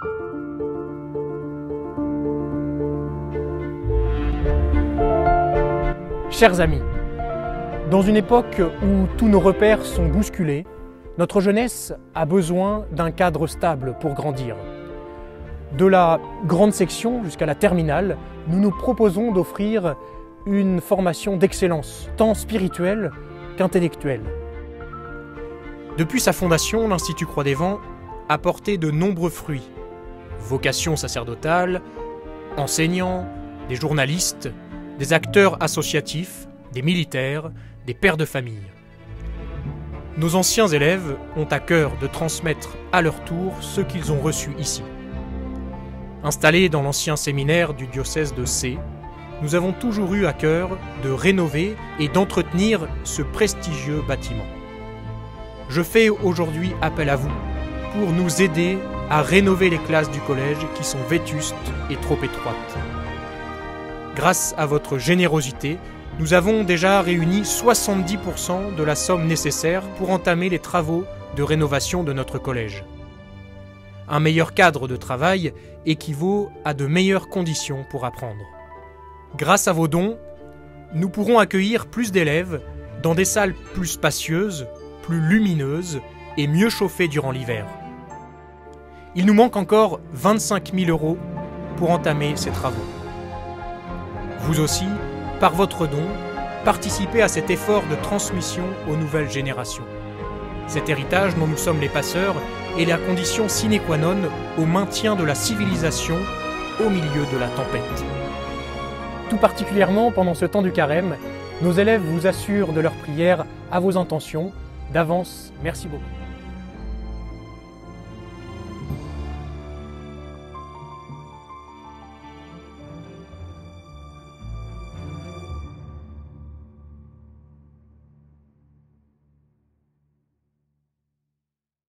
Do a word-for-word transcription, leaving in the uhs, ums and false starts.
Chers amis, dans une époque où tous nos repères sont bousculés, notre jeunesse a besoin d'un cadre stable pour grandir. De la grande section jusqu'à la terminale, nous nous proposons d'offrir une formation d'excellence, tant spirituelle qu'intellectuelle. Depuis sa fondation, l'Institut Croix des Vents a porté de nombreux fruits. Vocation sacerdotale, enseignants, des journalistes, des acteurs associatifs, des militaires, des pères de famille. Nos anciens élèves ont à cœur de transmettre à leur tour ce qu'ils ont reçu ici. Installés dans l'ancien séminaire du diocèse de Sées, nous avons toujours eu à cœur de rénover et d'entretenir ce prestigieux bâtiment. Je fais aujourd'hui appel à vous pour nous aider à rénover les classes du collège qui sont vétustes et trop étroites. Grâce à votre générosité, nous avons déjà réuni soixante-dix pour cent de la somme nécessaire pour entamer les travaux de rénovation de notre collège. Un meilleur cadre de travail équivaut à de meilleures conditions pour apprendre. Grâce à vos dons, nous pourrons accueillir plus d'élèves dans des salles plus spacieuses, plus lumineuses et mieux chauffées durant l'hiver. Il nous manque encore vingt-cinq mille euros pour entamer ces travaux. Vous aussi, par votre don, participez à cet effort de transmission aux nouvelles générations. Cet héritage dont nous sommes les passeurs est la condition sine qua non au maintien de la civilisation au milieu de la tempête. Tout particulièrement pendant ce temps du carême, nos élèves vous assurent de leur prière à vos intentions. D'avance, merci beaucoup.